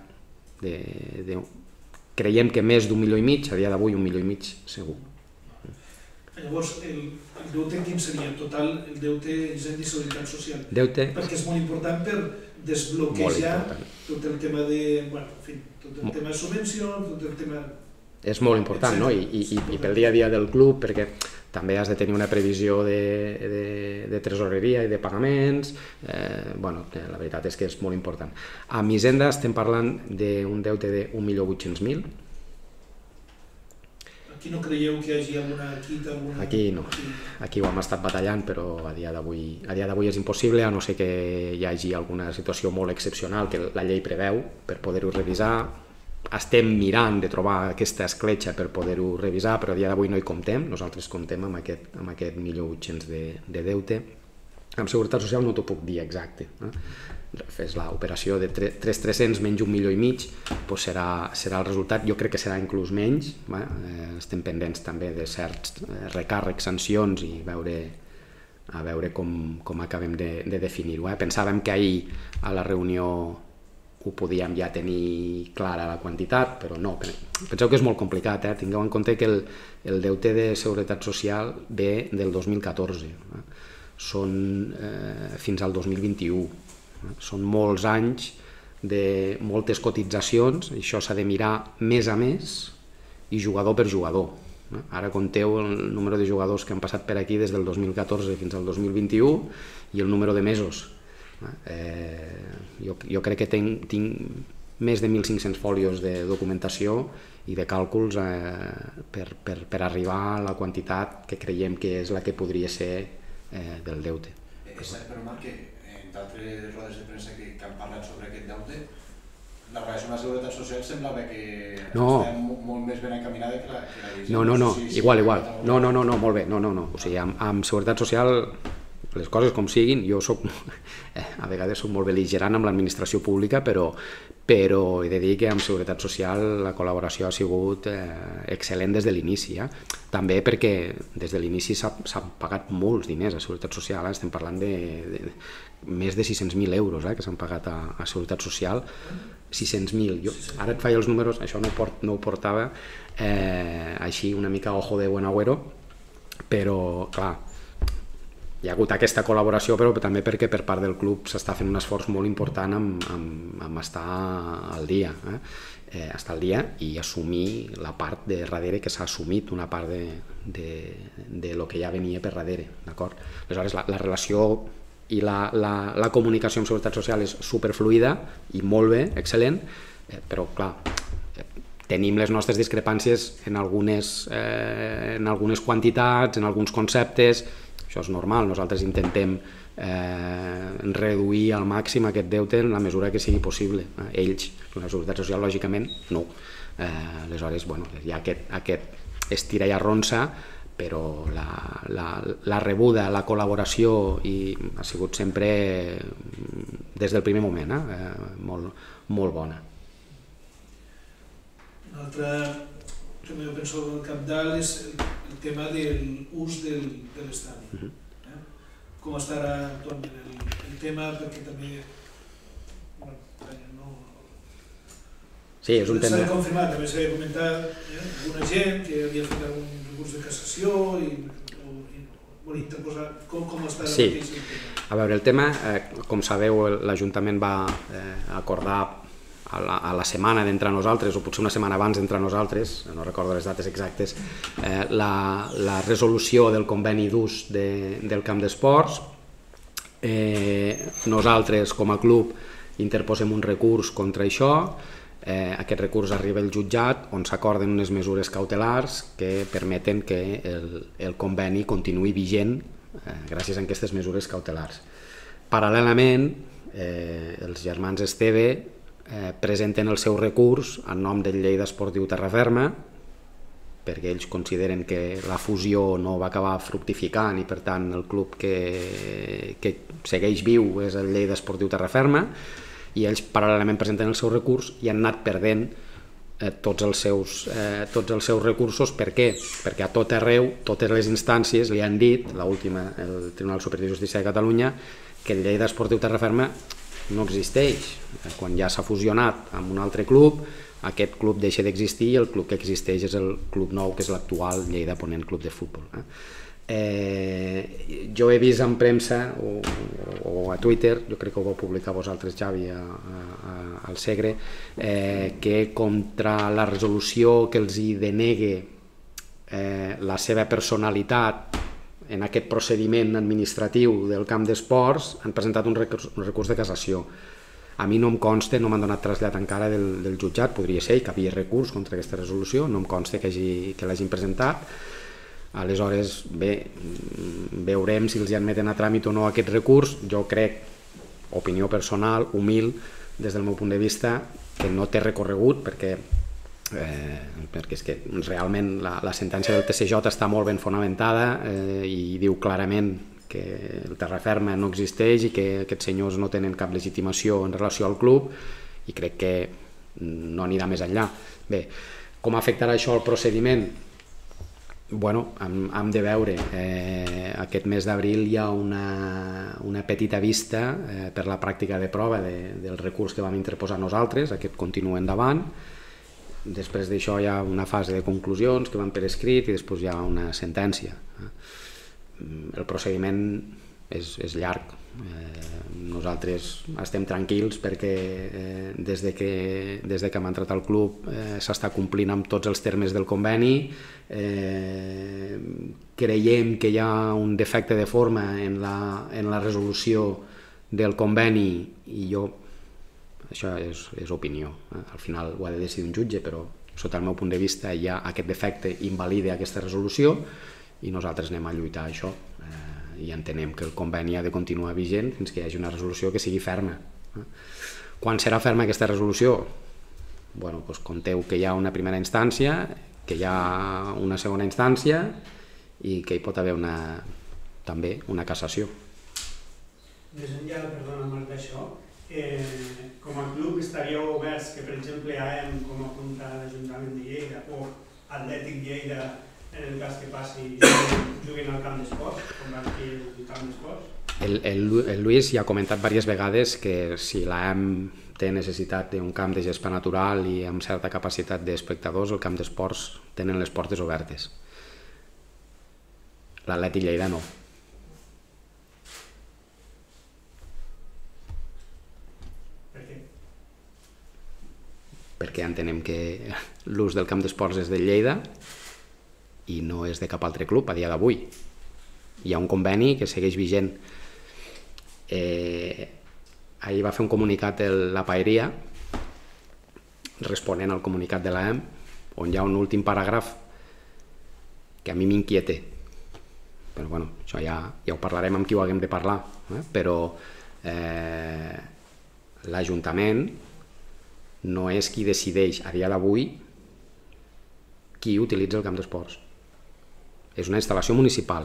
creiem que més d'1,5 milió, a dia d'avui 1,5 milió segur. Llavors, el deute quin seria? Total, el deute Hisenda i Seguretat Social? Deute... Perquè és molt important per desbloquejar tot el tema de... Bueno, en fi, tot el tema de subvenció, tot el tema... És molt important, no? I pel dia a dia del club, perquè també has de tenir una previsió de tresoreria i de pagaments. Bueno, la veritat és que és molt important. Amb Hisenda estem parlant d'un deute de 1.800.000. Aquí no creieu que hi hagi alguna quita? Aquí no. Aquí ho hem estat batallant, però a dia d'avui és impossible, a no ser que hi hagi alguna situació molt excepcional que la llei preveu per poder-ho revisar. Estem mirant de trobar aquesta escletxa per poder-ho revisar, però a dia d'avui no hi comptem. Nosaltres comptem amb aquest 1.800.000 de deute. Amb Seguretat Social no t'ho puc dir exacte. Fes l'operació de 3.300 menys 1,5 milió, serà el resultat. Jo crec que serà inclús menys. Estem pendents també de certs recàrrecs, sancions i a veure com acabem de definir-ho. Pensàvem que ahir a la reunió ho podíem ja tenir clara la quantitat, però no. Penseu que és molt complicat, tingueu en compte que el deute de Seguretat Social ve del 2014, són fins al 2021, són molts anys de moltes cotitzacions, això s'ha de mirar mes a mes i jugador per jugador. Ara compteu el número de jugadors que han passat per aquí des del 2014 fins al 2021 i el número de mesos. Jo crec que tinc més de 1.500 fòlios de documentació i de càlculs per arribar a la quantitat que creiem que és la que podria ser del deute. És cert, però Marc, que en d'altres rodes de premsa que han parlat sobre aquest deute, la relació amb la Seguretat Social semblava que està molt més ben encaminada que la Hisenda. No, igual. No, molt bé. O sigui, amb Seguretat Social les coses com siguin, jo a vegades soc molt bel·ligerant amb l'administració pública, però he de dir que amb Seguretat Social la col·laboració ha sigut excel·lent des de l'inici. També perquè des de l'inici s'han pagat molts diners a Seguretat Social, estem parlant de més de 600.000 euros que s'han pagat a Seguretat Social, 600.000. Ara et faig els números, això no ho portava així una mica ojo de buen agüero, però clar, hi ha hagut aquesta col·laboració, però també perquè per part del club s'està fent un esforç molt important amb estar al dia, estar al dia i assumir la part de darrere que s'ha assumit, una part de lo que ja venia per darrere, d'acord? Aleshores, la relació i la comunicació amb Seguretat Social és superfluida i molt bé, excel·lent, però clar, tenim les nostres discrepàncies en algunes quantitats, en alguns conceptes. Això és normal, nosaltres intentem reduir al màxim aquest deute en la mesura que sigui possible. Ells, la Seguretat Social, lògicament, no. Aleshores, hi ha aquest estira i arronsa, però la rebuda, la col·laboració ha sigut sempre, des del primer moment, molt bona. Un altre tema que penso al cabdal és el tema de l'ús de l'estadi. Com estarà actualment el tema, perquè també sí, és un tema... S'ha de confirmar, també s'ha de comentar alguna gent que havia fet algun recurs de cassació i interposar com estarà el tema. A veure, el tema, com sabeu, l'Ajuntament va acordar a la setmana d'entre nosaltres, o potser una setmana abans d'entre nosaltres, no recordo les dates exactes, la resolució del conveni d'ús del camp d'esports. Nosaltres, com a club, interposem un recurs contra això. Aquest recurs arriba al jutjat, on s'acorden unes mesures cautelars que permeten que el conveni continuï vigent gràcies a aquestes mesures cautelars. Paral·lelament, els germans Esteve presenten el seu recurs en nom del Lleida Esportiu Terraferma, perquè ells consideren que la fusió no va acabar fructificant i per tant el club que segueix viu és el Lleida Esportiu Terraferma, i ells paral·lelament presenten el seu recurs i han anat perdent tots els seus recursos. Per què? Perquè a tot arreu, totes les instàncies li han dit, l'última, el Tribunal Superior de Justícia de Catalunya, que el Lleida Esportiu Terraferma no existeix. Quan ja s'ha fusionat amb un altre club, aquest club deixa d'existir i el club que existeix és el club nou, que és l'actual Lleida Ponent Club de Futbol. Jo he vist en premsa o a Twitter, jo crec que ho vau publicar vosaltres, Xavi, al Segre, que contra la resolució que els hi denegue la seva personalitat en aquest procediment administratiu del camp d'esports han presentat un recurs de cassació. A mi no em consta, no m'han donat trasllat encara del jutjat, podria ser que hi havia recurs contra aquesta resolució, no em consta que l'hagin presentat. Aleshores, bé, veurem si els admeten a tràmit o no aquest recurs. Jo crec, opinió personal, humil, des del meu punt de vista, que no té recorregut, perquè és que realment la sentència del TSJ està molt ben fonamentada i diu clarament que el Terraferma no existeix i que aquests senyors no tenen cap legitimació en relació al club i crec que no anirà més enllà. Bé, com afectarà això el procediment? Bueno, hem de veure. Aquest mes d'abril hi ha una petita vista per la pràctica de prova del recurs que vam interposar nosaltres, aquest continua endavant. Després d'això hi ha una fase de conclusions que van per escrit i després hi ha una sentència. El procediment és llarg. Nosaltres estem tranquils perquè des de que hem entrat al club s'està complint amb tots els termes del conveni. Creiem que hi ha un defecte de forma en la resolució del conveni i això és opinió. Al final ho ha de decidir un jutge, però sota el meu punt de vista hi ha aquest defecte, invalida aquesta resolució i nosaltres anem a lluitar això i entenem que el conveni ha de continuar vigent fins que hi hagi una resolució que sigui ferma. Quan serà ferma aquesta resolució? Bueno, doncs compteu que hi ha una primera instància, que hi ha una segona instància i que hi pot haver també una cassació. Més enllà, perdona Marc, d'això, com a club estaríeu oberts que, per exemple, AEM, com apunta l'Ajuntament de Lleida, o Atlètic Lleida, en el cas que passi, juguin al camp d'esports, com va aquí el camp d'esports? El Lluís ja ha comentat diverses vegades que si l'AEM té necessitat d'un camp de gespa natural i amb certa capacitat d'espectadors, el camp d'esports tenen les portes obertes. L'Atlètic Lleida no. Per què? Perquè entenem que l'ús del camp d'esports és de Lleida i no és de cap altre club a dia d'avui. Hi ha un conveni que segueix vigent. Ahir va fer un comunicat la Paeria responent al comunicat de l'AEM on hi ha un últim paràgraf que a mi m'inquieta. Però bueno, això ja ho parlarem amb qui ho haguem de parlar, però l'Ajuntament no és qui decideix a dia d'avui qui utilitza el camp d'esports. És una instal·lació municipal,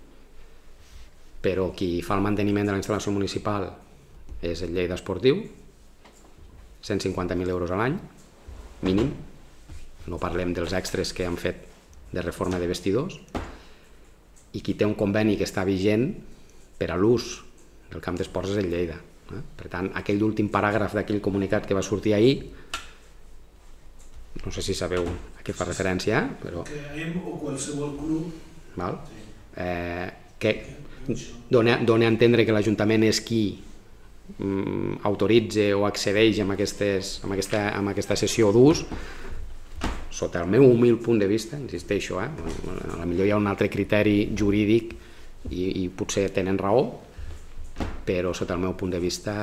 però qui fa el manteniment de la instal·lació municipal és el Lleida Esportiu, 150.000 euros a l'any, mínim, no parlem dels extras que han fet de reforma de vestidors, i qui té un conveni que està vigent per a l'ús del camp d'esports és el Lleida. Per tant, aquell últim paràgraf d'aquell comunicat que va sortir ahir, no sé si sabeu a què fa referència, però... Que AEM o qualsevol club... Que dona a entendre que l'Ajuntament és qui autoritza o accedeix amb aquesta sessió d'ús. Sota el meu humil punt de vista, insisteixo, potser hi ha un altre criteri jurídic i potser tenen raó, però sota el meu punt de vista,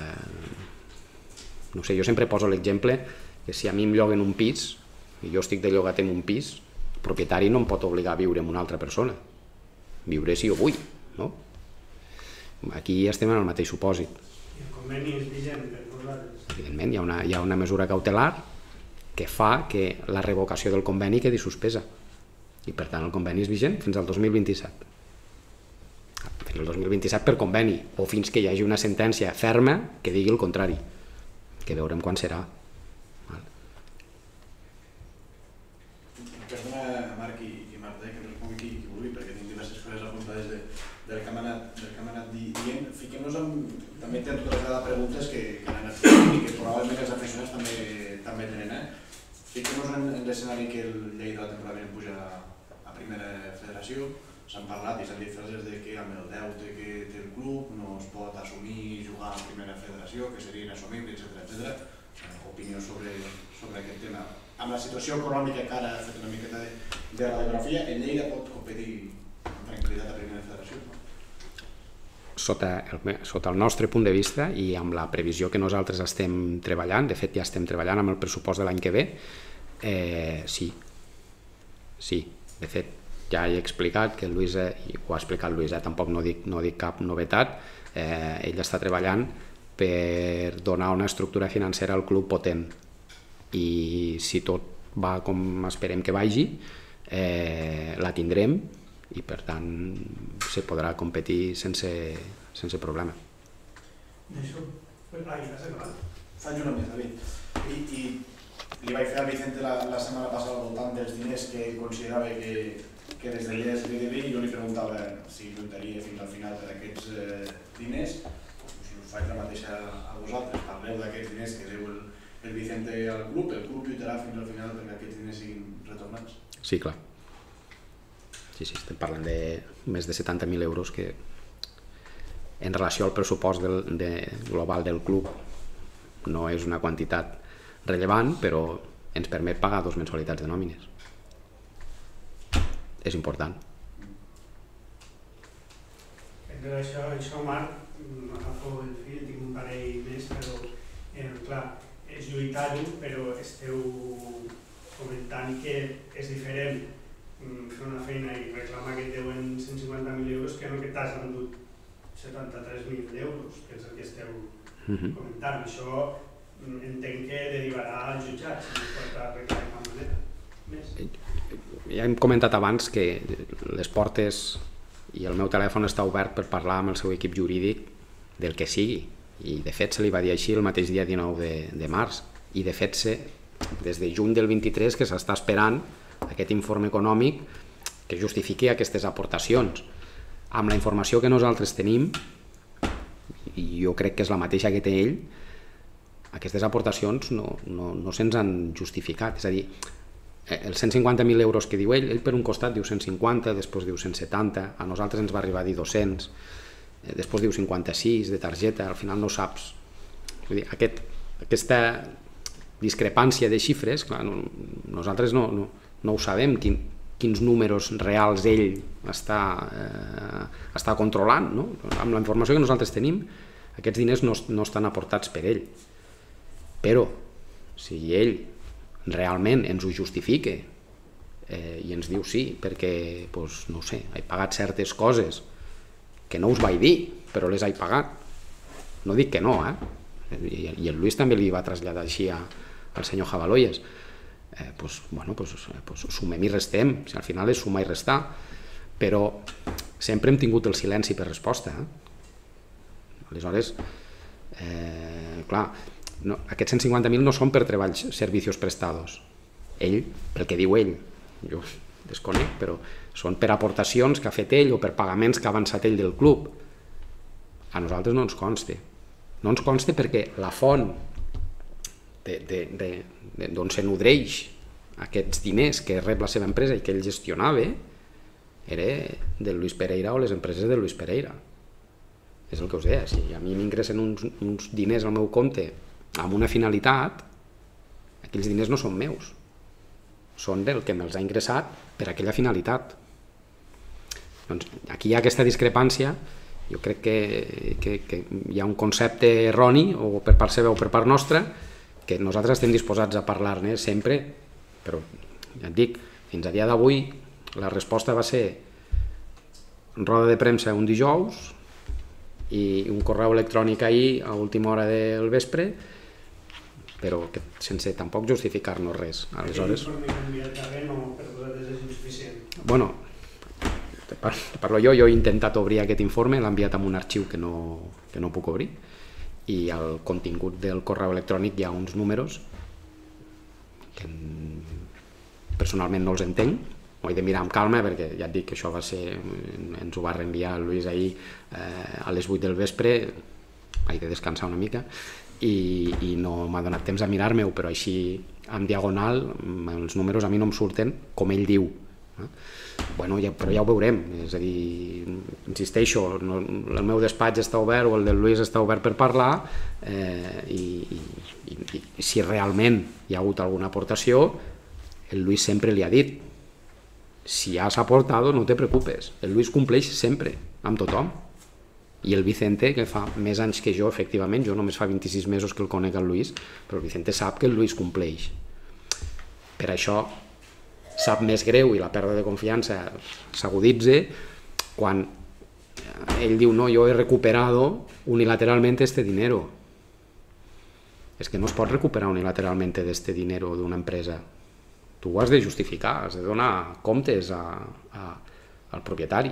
no sé, jo sempre poso l'exemple que si a mi em lloguen un pis i jo estic de llogat en un pis, el propietari no em pot obligar a viure amb una altra persona. Viure si jo vull, no? Aquí estem en el mateix supòsit. I el conveni és vigent per vosaltres? Evidentment, hi ha una mesura cautelar que fa que la revocació del conveni quedi suspesa. I per tant el conveni és vigent fins al 2027. Fins al 2027 per conveni, o fins que hi hagi una sentència ferma que digui el contrari, que veurem quan serà. també tenen tota la preguntes que han anat fent i que probablement els aficionats també tenen. Fiquem-nos en l'escenari que el Lleida la temporada vinent puja a primera federació. S'han parlat i s'han dit frases que amb el deute que té el club no es pot assumir jugar a primera federació, que seria inassumible, etc. Opinió sobre aquest tema. Amb la situació econòmica que ara ha fet una miqueta de radiografia, el Lleida pot competir amb tranquil·litat a primera federació? Sota el nostre punt de vista i amb la previsió que nosaltres estem treballant, de fet ja estem treballant amb el pressupost de l'any que ve, sí. De fet, ja he explicat que el Lluís, i ho ha explicat el Lluís, tampoc no dic cap novetat, ell està treballant per donar una estructura financera al club potent i si tot va com esperem que vagi, la tindrem i per tant se podrà competir sense problema. Faig una més, David. I li vaig fer a Vicente la setmana passada al voltant dels diners que considerava que des de l'IES li devia, i jo li preguntava si lluitaria fins al final per aquests diners. Us faig la mateixa a vosaltres, parleu d'aquests diners que deu el Vicente al club, el club lluitarà fins al final perquè aquests diners siguin retornats. Sí, clar. Sí, estem parlant de més de 70.000 euros que en relació al pressupost global del club no és una quantitat rellevant, però ens permet pagar 2 mensualitats de nòmines. És important. Entre això, Marc, m'agafo el fil, tinc un parell més, però clar, és lluitar-ho, però esteu comentant que és diferent fer una feina i reclamar que et deuen 150.000 euros que no que t'has endut 73.000 euros, que és el que esteu comentant. Això entenc que derivarà al jutjat, si no es pot arreglar de cap manera. Ja hem comentat abans que les portes i el meu telèfon està obert per parlar amb el seu equip jurídic del que sigui, i de fet se li va dir així el mateix dia 19 de març, i de fet des de juny del 23 que s'està esperant aquest informe econòmic que justifiqui aquestes aportacions. Amb la informació que nosaltres tenim, i jo crec que és la mateixa que té ell, aquestes aportacions no se'ns han justificat. És a dir, els 150.000 euros que diu ell per un costat diu 150, després diu 170, a nosaltres ens va arribar a dir 200, després diu 56 de targeta, al final no saps. Vull dir, aquesta discrepància de xifres, clar, nosaltres no ho sabem, quins números reals ell està controlant, no? Amb la informació que nosaltres tenim, aquests diners no estan aportats per ell. Però, si ell realment ens ho justifica i ens diu sí, perquè, no ho sé, he pagat certes coses que no us vaig dir, però les he pagat. No dic que no, i el Lluís també li va traslladar així al senyor Javaloyes. Sumem i restem, si al final és sumar i restar, però sempre hem tingut el silenci per resposta. Aleshores, clar, aquests 150.000 no són per treballs servicios prestados. Ell, pel que diu ell, jo desconec, però són per aportacions que ha fet ell o per pagaments que ha avançat ell del club. A nosaltres no ens consta. No ens consta perquè la font d'on se nodreix aquests diners que rep la seva empresa i que ell gestionava era del Luis Pereira o les empreses del Luis Pereira. És el que us deia, si a mi m'ingressen uns diners al meu compte amb una finalitat, aquells diners no són meus, són del que me'ls ha ingressat per aquella finalitat. Doncs aquí hi ha aquesta discrepància. Jo crec que hi ha un concepte erroni, o per part seva o per part nostra, que nosaltres estem disposats a parlar-ne sempre, però ja et dic, fins a dia d'avui la resposta va ser roda de premsa un dijous i un correu electrònic ahir a última hora del vespre, però sense tampoc justificar-nos res. Aleshores, bueno, parlo jo he intentat obrir aquest informe, l'he enviat amb un arxiu que no puc obrir, i al contingut del correu electrònic hi ha uns números que personalment no els entenc, ho he de mirar amb calma perquè ja et dic que això va ser, ens ho va reenviar el Lluís ahir a les 8 del vespre, he de descansar una mica i no m'ha donat temps a mirar-me-ho, però així en diagonal els números a mi no em surten com ell diu. Bueno, però ja ho veurem, és a dir, insisteixo, el meu despatx està obert o el del Lluís està obert per parlar i si realment hi ha hagut alguna aportació, el Lluís sempre li ha dit, si has aportado no te preocupes, el Lluís compleix sempre amb tothom. I el Vicente, que fa més anys que jo, efectivament, jo només fa 26 mesos que el conec el Lluís, però el Vicente sap que el Lluís compleix. Per això sap més greu i la pèrdua de confiança s'aguditza quan ell diu no, jo he recuperado unilateralmente este dinero. És que no es pot recuperar unilateralmente este dinero d'una empresa. Tu ho has de justificar, has de donar comptes al propietari.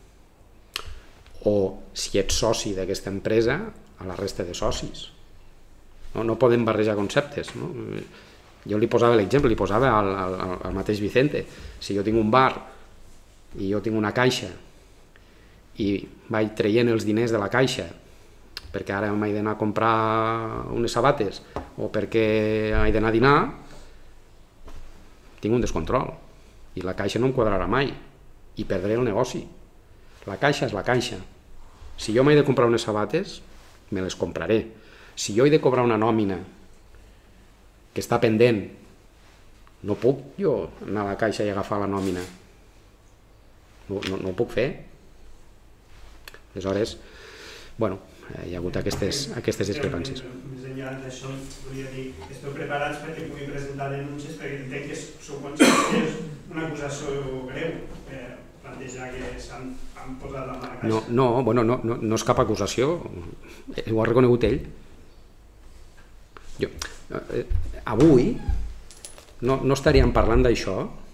O si ets soci d'aquesta empresa, a la resta de socis. No podem barrejar conceptes. Jo li posava l'exemple, li posava al mateix Vicente. Si jo tinc un bar i jo tinc una caixa i vaig traient els diners de la caixa perquè ara m'he d'anar a comprar unes sabates o perquè he d'anar a dinar, tinc un descontrol i la caixa no em quadrarà mai i perdré el negoci. La caixa és la caixa. Si jo m'he de comprar unes sabates, me les compraré. Si jo he de cobrar una nòmina que està pendent, no puc jo anar a la caixa i agafar la nòmina. No ho puc fer. Aleshores, bueno, hi ha hagut aquestes discrepàncies. Més enllà d'això, volia dir, esteu preparats perquè pugui presentar denúncies, perquè entenc que sou conscients que és una acusació greu, plantejar que s'han posat la mà a la caixa. No és cap acusació, ho ha reconegut ell. Avui no estaríem parlant d'això,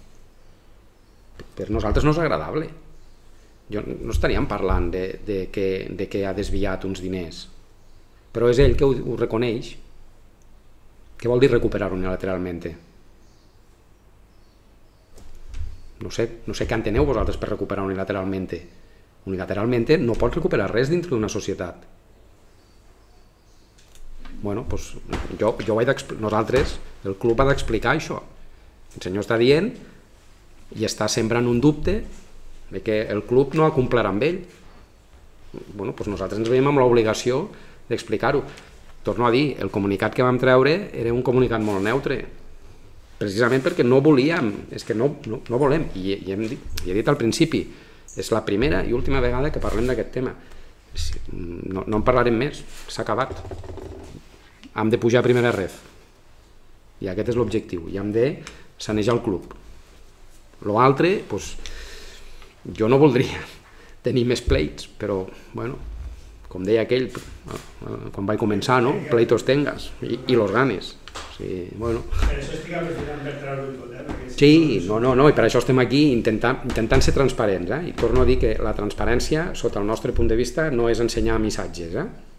per nosaltres no és agradable. No estaríem parlant de que ha desviat uns diners, però és ell que ho reconeix. Què vol dir recuperar unilateralment? No sé què enteneu vosaltres per recuperar unilateralment. Unilateralment no pots recuperar res dintre d'una societat. Bueno, doncs nosaltres, el club ha d'explicar això. El senyor està dient i està sembrant un dubte de que el club no ha complert amb ell. Bueno, doncs nosaltres ens veiem amb l'obligació d'explicar-ho. Torno a dir, el comunicat que vam treure era un comunicat molt neutre, precisament perquè no volíem, és que no volem, i he dit al principi, és la primera i última vegada que parlem d'aquest tema. No en parlarem més, s'ha acabat. Hem de pujar a primera ref, i aquest és l'objectiu, i hem de sanejar el club. L'altre, jo no voldria tenir més pleits, però, bueno, com deia aquell, quan vaig començar, no? Pleitos tengas, i los ganes. Per això estic aprofitant per treure-ho tot, Sí, no, i per això estem aquí intentant ser transparents, i torno a dir que la transparència, sota el nostre punt de vista, no és ensenyar missatges.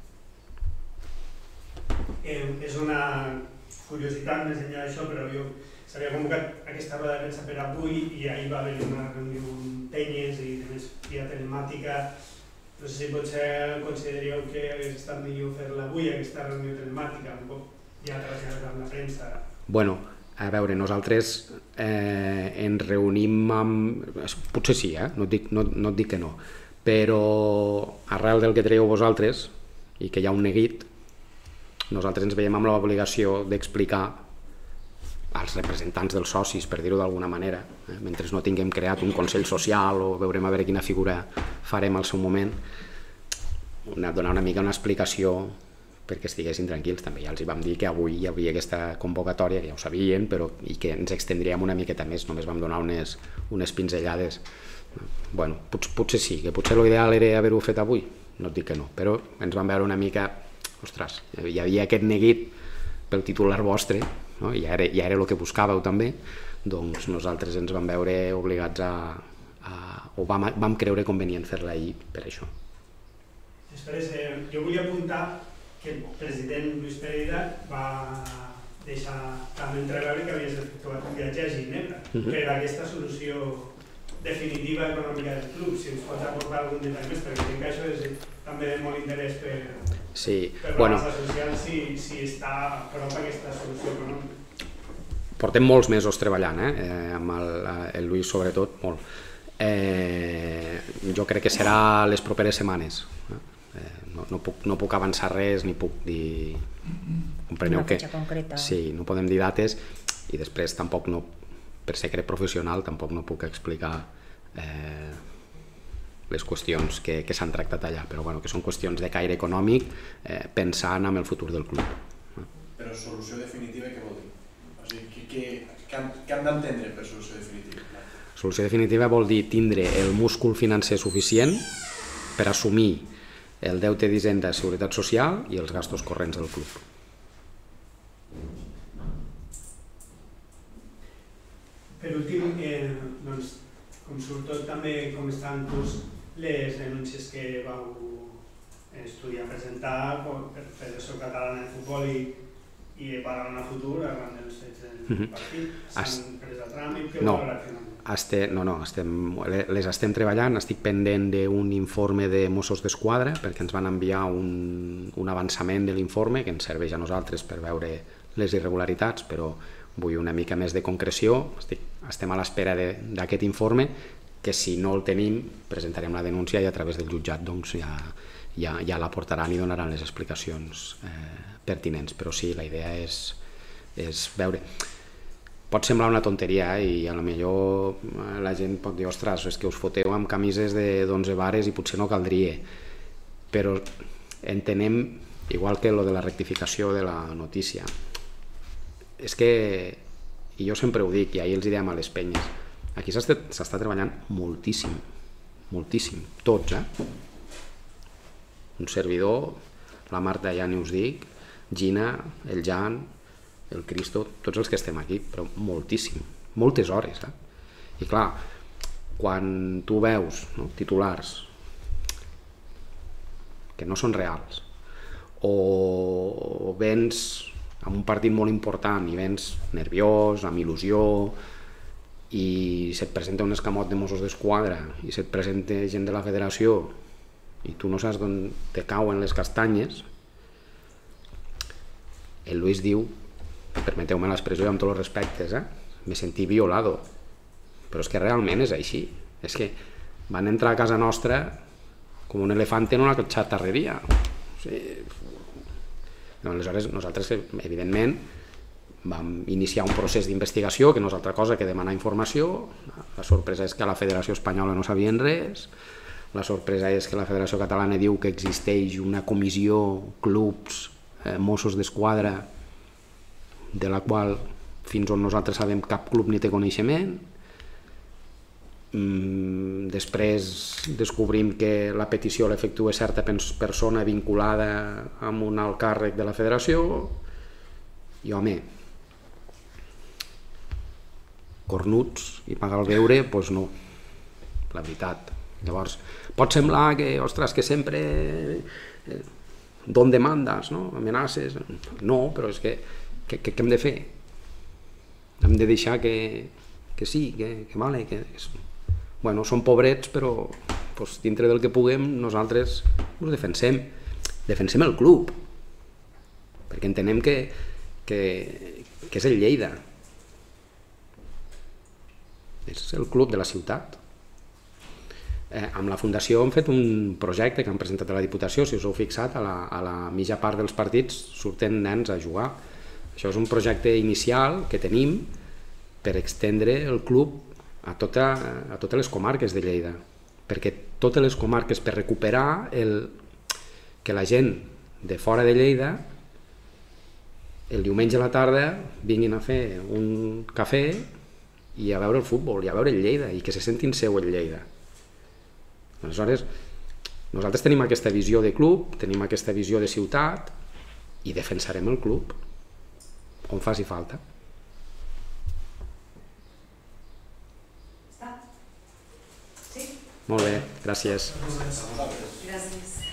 És una curiositat més enllà d'això, però jo s'havia convocat aquesta roda de premsa per avui i ahir va haver una reunió amb Tenyes i més via telemàtica. No sé si potser consideríeu que hagués estat millor fer-la avui, aquesta reunió telemàtica, un poc ja traslladat amb la premsa. Bueno, a veure, nosaltres ens reunim amb... Potser sí, no et dic que no, però arrel del que traieu vosaltres i que hi ha un neguit, nosaltres ens veiem amb l'obligació d'explicar als representants dels socis, per dir-ho d'alguna manera, mentre no tinguem creat un consell social o veurem a veure quina figura farem al seu moment, donar una mica una explicació perquè estiguessin tranquils. També ja els hi vam dir que avui hi havia aquesta convocatòria, que ja ho sabien, i que ens extendríem una miqueta més, només vam donar unes pinzellades. Bueno, potser sí, que potser l'ideal era haver-ho fet avui, no et dic que no, però ens vam veure una mica, ostres, hi havia aquest neguit pel titular vostre, no? Ja era el que buscàveu també, doncs nosaltres ens vam veure obligats o vam creure convenient fer-la ahir per això. Després, jo volia apuntar que el president Lluís Pereira va deixar també entreveure que havies efectuat un viatge a Ginebra per aquesta solució definitiva econòmica del club. Si ens pots aportar algun detall més, perquè crec que això és també de molt interès Sí, per bueno, la balança social si està a prop aquesta solució econòmica. portem molts mesos treballant, amb el Lluís sobretot, molt. Jo crec que serà les properes setmanes. No puc avançar res ni puc dir... Compreneu Una que... fetge concreta. Sí, no podem dir dates i després tampoc no, per secret professional, tampoc no puc explicar les qüestions que s'han tractat allà, però bueno, que són qüestions de caire econòmic pensant en el futur del club. Però solució definitiva què vol dir? O sigui, què han d'entendre per solució definitiva? Solució definitiva vol dir tindre el múscul financer suficient per assumir el deute d'Hisenda de Seguretat Social i els gastos corrents del club. Per últim, doncs, com sobretot també com estan curs les denúncies que vau estudiar, presentar per Federació Catalana de Futbol i Badalona Futur arran dels fets del partit, s'han pres a tràmit, què No. vol relacionar? Les estem treballant, estic pendent d'un informe de Mossos d'Esquadra perquè ens van enviar un avançament de l'informe que ens serveix a nosaltres per veure les irregularitats, però vull una mica més de concreció. Estem a l'espera d'aquest informe, que si no el tenim presentarem la denúncia i a través del jutjat doncs, ja la portaran i donaran les explicacions pertinents, però sí, la idea és veure. Pot semblar una tonteria i a lo millor la gent pot dir ostres, és que us foteu amb camises d'11 vares i potser no caldria, però entenem, igual que lo de la rectificació de la notícia, és que, i jo sempre ho dic i ahir els dèiem a les penyes, aquí s'està treballant moltíssim, moltíssim, tots, un servidor, la Marta ja ni us dic, Gina, el Jan, el Cristo, tots els que estem aquí, però moltíssim, moltes hores. I clar, quan tu veus titulars que no són reals, o vens en un partit molt important i vens nerviós, amb il·lusió, i se't presenta un escamot de Mossos d'Esquadra i se't presenta gent de la federació i tu no saps d'on te cauen les castanyes, el Lluís diu, permeteu-me l'expressió amb tots els respectes, me sentí violado, però és que realment és així, és que van entrar a casa nostra com un elefant en una xatarreria. Aleshores nosaltres evidentment vam iniciar un procés d'investigació que no és altra cosa que demanar informació. La sorpresa és que a la Federació Espanyola no sabien res, la sorpresa és que la Federació Catalana diu que existeix una comissió, clubs, Mossos d'Esquadra, de la qual fins on nosaltres sabem cap club ni té coneixement. Després descobrim que la petició l'efectua certa persona vinculada amb un alt càrrec de la federació i home, cornuts i pagar el beure, doncs no, la veritat. Llavors, pot semblar que, ostres, que sempre don demandes, no? Amenaces, no, però és que què hem de fer? Hem de deixar que sí, que vale, que bueno, som pobrets, però pues, dintre del que puguem nosaltres us defensem el club, perquè entenem que és el Lleida, és el club de la ciutat. Amb la Fundació hem fet un projecte que han presentat a la Diputació, si us heu fixat, a la mitja part dels partits surten nens a jugar. Això és un projecte inicial que tenim per extendre el club a totes les comarques de Lleida, perquè totes les comarques, per recuperar que la gent de fora de Lleida el diumenge a la tarda vinguin a fer un cafè i a veure el futbol, i a veure el Lleida, i que se sentin seu el Lleida. Aleshores, nosaltres tenim aquesta visió de club, tenim aquesta visió de ciutat i defensarem el club on faci falta. Està? Sí? Molt bé, gràcies. Gràcies. Gràcies.